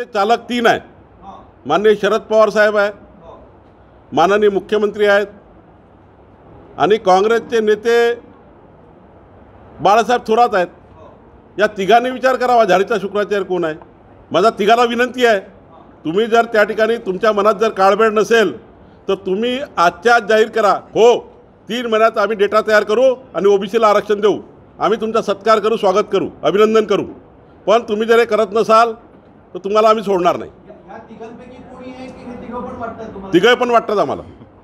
चालक तीन आहे, माननीय शरद पवार साहेब आहे, माननीय मुख्यमंत्री आहेत आणि काँग्रेसचे नेते बाळासाहेब थोरात आहेत। या तिघांनी विचार करावा झाडीचा शुक्राचार्य कोण आहे। माझा तिघाला विनंती आहे, तुम्ही जर त्या ठिकाणी तुमच्या मनात जर काळबेड नसेल तर तुम्ही आजच्या आज जाहीर करा, हो 3 महिन्यात आम्ही डेटा तयार करू आणि ओबीसीला आरक्षण देऊ, आम्ही तुमचा सत्कार करू, स्वागत करू, अभिनंदन करू। पण तुम्ही जर हे करत नसाल तर तुम्हाला आम्ही सोडणार नाही। तिघे पण वाटतात आम्हाला।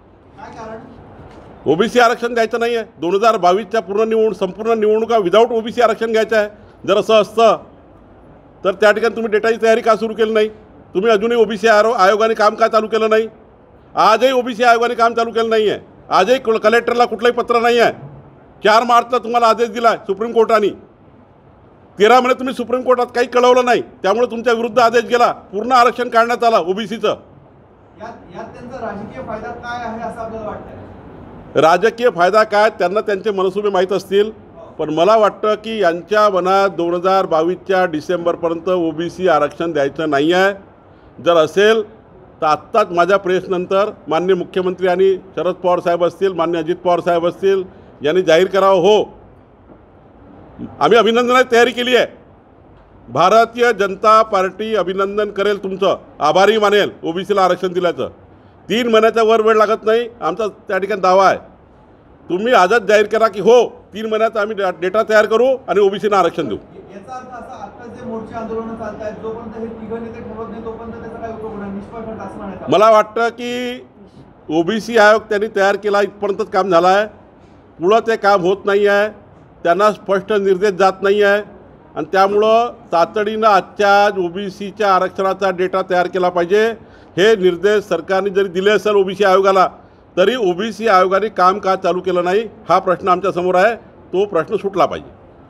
ओबीसी आरक्षण द्यायचं नाही आहे, 2022च्या संपूर्ण निवडणुका विदाऊट ओबीसी आरक्षण घ्यायचं आहे। जर असं असतं तर त्या ठिकाणी तुम्ही डेटाची तयारी का सुरू केली नाही? तुम्ही अजूनही ओबीसी आयोगाने काम का चालू केलं नाही? आजही ओबीसी आयोगाने काम चालू केलं नाही आहे। आजही कलेक्टरला कुठलंही पत्र नाही आहे। 4 मार्चला तुम्हाला आदेश दिला आहे सुप्रीम कोर्टाने, 13 महिने तुम्ही सुप्रीम कोर्टात काही कळवलं नाही, त्यामुळे तुमच्या विरुद्ध आदेश गेला, पूर्ण आरक्षण काढण्यात आलं ओबीसीचं। राजकीय फायदा काय आहे असं आपल्याला वाटतं? राजकीय फायदा काय त्यांना त्यांचे मनसुबे माहीत असतील, पण मला वाटतं की यांच्या मनात 2022च्या डिसेंबरपर्यंत ओबीसी आरक्षण द्यायचं नाही आहे। जर असेल तर आत्ताच माझ्या प्रेसनंतर माननीय मुख्यमंत्री आणि शरद पवार साहेब असतील, माननीय अजित पवार साहेब असतील, यांनी जाहीर करावं, हो आम्ही अभिनंदनाची तयारी केली आहे। भारतीय जनता पार्टी अभिनंदन करेल, तुमचं आभारी मानेल ओबीसीला आरक्षण दिल्याचं। 3 महिन्याच्या वर वेळ लागत नाही, आमचा त्या ठिकाणी दावा आहे। तुम्ही आजच जाहीर करा की हो 3 महिन्यात आम्ही डेटा तयार करू आणि ओबीसीला आरक्षण देऊ। याचा अर्थ असा, आता जे मोर्चे आंदोलन चालत आहेत, जोपर्यंत हे तिघ नेते ठरवत नाही तोपर्यंत त्याचा काय उपयोग होणार? निष्फळ ठरत असं म्हणायचं मला वाटतं की ओबीसी आयोग त्यांनी तयार केला, इथपर्यंतच काम झालं आहे, पुढं ते काम होत नाही आहे, त्यांना स्पष्ट निर्देश जात नाही आहे आणि त्यामुळं तातडीनं आजच्या आज ओबीसीच्या आरक्षणाचा डेटा तयार केला पाहिजे। हे निर्देश सरकारने जरी दिले असेल ओबीसी आयोगाला, तरी ओबीसी आयोगाने काम का चालू केलं नाही हा प्रश्न आमच्या समोर आहे, तो प्रश्न सुटला पाहिजे।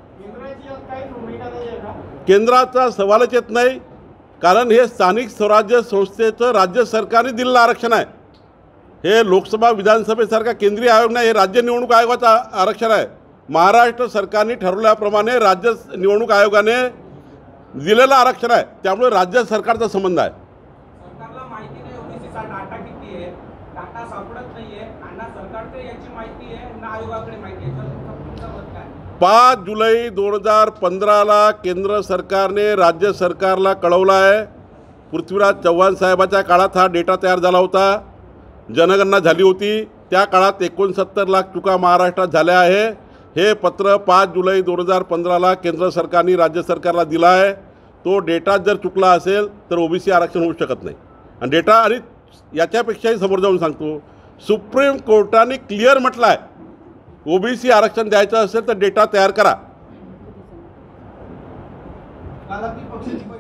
केंद्राचा सवालच येत नाही, कारण हे स्थानिक स्वराज्य संस्थेचं राज्य सरकारने दिलेलं आरक्षण आहे। हे लोकसभा विधानसभेसारखा केंद्रीय आयोग नाही, हे राज्य निवडणूक आयोगाचं आरक्षण आहे। महाराष्ट्र सरकारने ठरवल्याप्रमाणे राज्य निवडणूक आयोगाने दिलेलं आरक्षण आहे, त्यामुळे राज्य सरकारचा संबंध आहे। सरकारला माहिती नाही ओबीसीचा डाटा किती आहे, डाटा सापडत नाहीये, आणि सरकारकडे याची माहिती आहे ना आयोगाकडे माहिती आहे, तुमचा मत काय? 5 जुलै 2015ला केंद्र सरकारने राज्य सरकारला कळवलं आहे। पृथ्वीराज चव्हाण साहेबाच्या काळात हा डेटा तयार झाला होता, जनगणना झाली होती, त्या काळात 69 लाख चुका महाराष्ट्रात झाल्या आहे। हे पत्र 5 जुलै 2015ला केंद्र सरकारने राज्य सरकारला दिला आहे। तो डेटा जर चुकला असेल तर ओबीसी आरक्षण होऊ शकत नाही। आणि डेटा, आणि याच्यापेक्षाही समोर जाऊन सांगतो, सुप्रीम कोर्टाने क्लिअर म्हटलं आहे, ओबीसी आरक्षण द्यायचं असेल तर डेटा तयार करा। काल आपली पक्षाची